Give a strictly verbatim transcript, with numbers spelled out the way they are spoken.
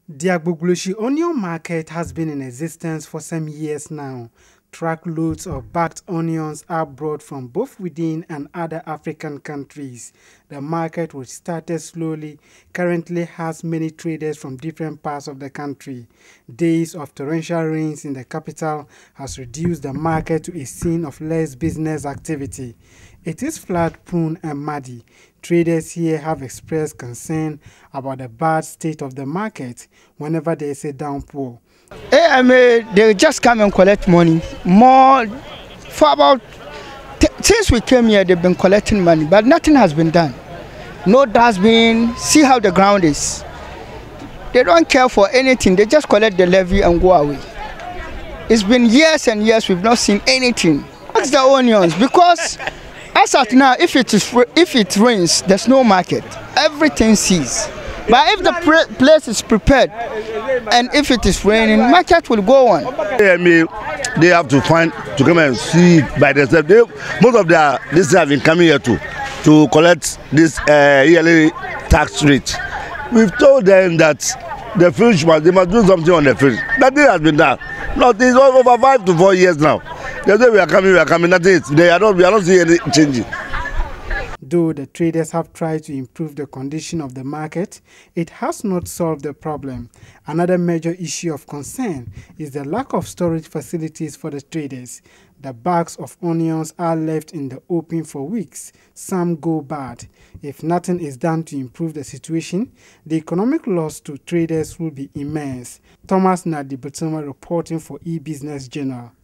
The Agbogloshi onion market has been in existence for some years now. Truckloads of bagged onions are brought from both within and other African countries. The market, which started slowly, currently has many traders from different parts of the country. Days of torrential rains in the capital has reduced the market to a scene of less business activity. It is flood-prone and muddy. Traders here have expressed concern about the bad state of the market whenever there is a downpour. I mean, they just come and collect money. More for about since we came here, they've been collecting money, but nothing has been done. No dustbin. See how the ground is. They don't care for anything. They just collect the levy and go away. It's been years and years we've not seen anything. That's the onions, because as at now, if it is if it rains, there's no market. Everything ceases. But if the place is prepared and if it is raining, market will go on. I mean, they have to find to come and see by themselves. They, most of their this have been coming here to to collect this uh, yearly tax rate. We've told them that the fish must they must do something on the fish. Nothing has been done. Nothing. It's over five to four years now. They say we are coming, we are coming. Nothing is. They are not. We are not seeing any changing. Though the traders have tried to improve the condition of the market, it has not solved the problem. Another major issue of concern is the lack of storage facilities for the traders. The bags of onions are left in the open for weeks. Some go bad. If nothing is done to improve the situation, the economic loss to traders will be immense. Thomas Nadi Butuma reporting for E-Business Journal.